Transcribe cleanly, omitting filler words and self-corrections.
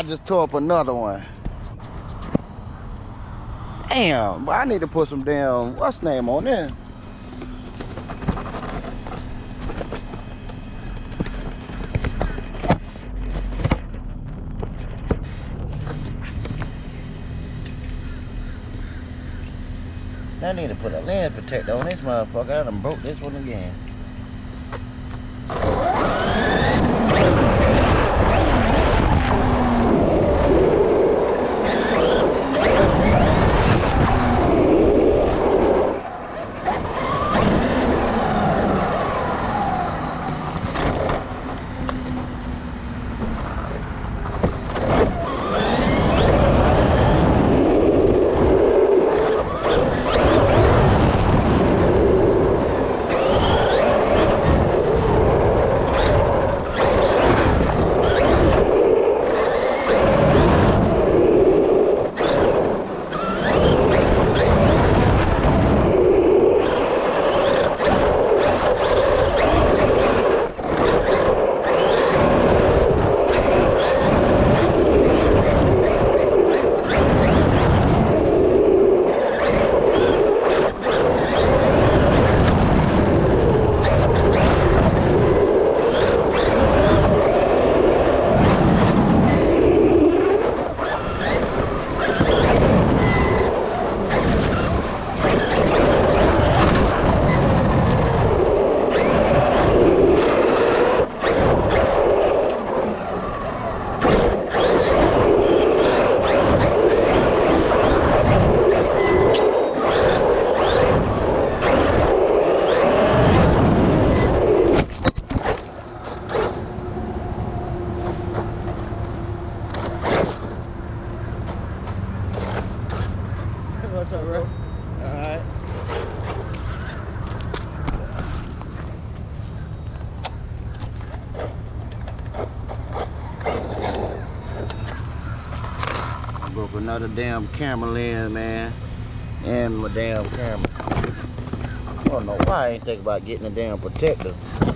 I just tore up another one. Damn, but I need to put some damn, what's the name on there? I need to put a lens protector on this motherfucker. I done broke this one again. What's up, bro? Alright. I broke another damn camera lens, man. And my damn camera. I don't know why I ain't think about getting a damn protector.